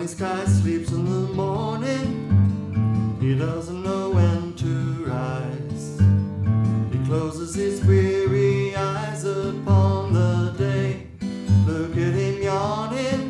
sunny sky sleeps in the morning. He doesn't know when to rise. He closes his weary eyes upon the day. Look at him yawning,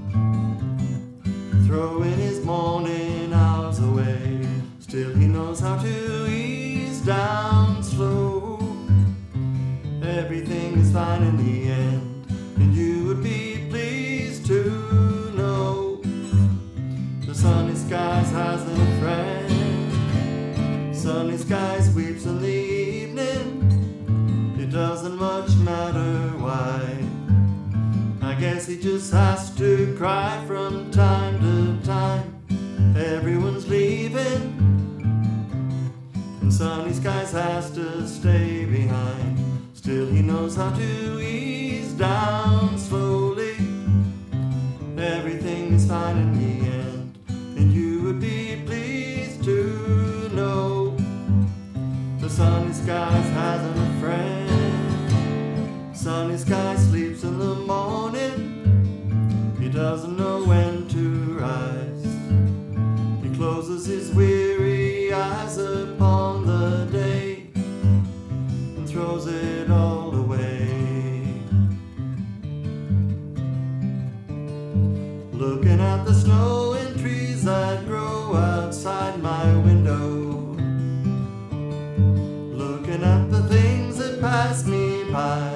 throwing his morning hours away. Still he knows how to ease down slow. Everything is fine in the end, and you would be pleased to know the sunny skies hasn't a friend. Sunny skies weeps in the evening. It doesn't much matter why. I guess he just has to cry from time to time. Everyone's leaving, and sunny skies has to stay behind. Still he knows how to ease down slowly. Everything is fine in the end, and you would be pleased to know the sunny skies hasn't a friend. Sunny sky sleeps in the morning. He doesn't know when to rise. He closes his weary eyes upon the day and throws it all away. Looking at the snow and trees that grow outside my window. Looking at the things that pass me by.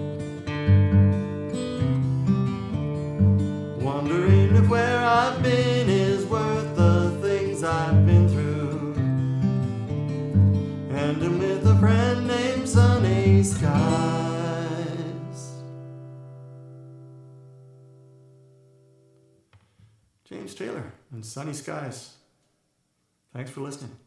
Wondering if where I've been is worth the things I've been through. And I'm with a friend named Sunny Skies. James Taylor and Sunny Skies. Thanks for listening.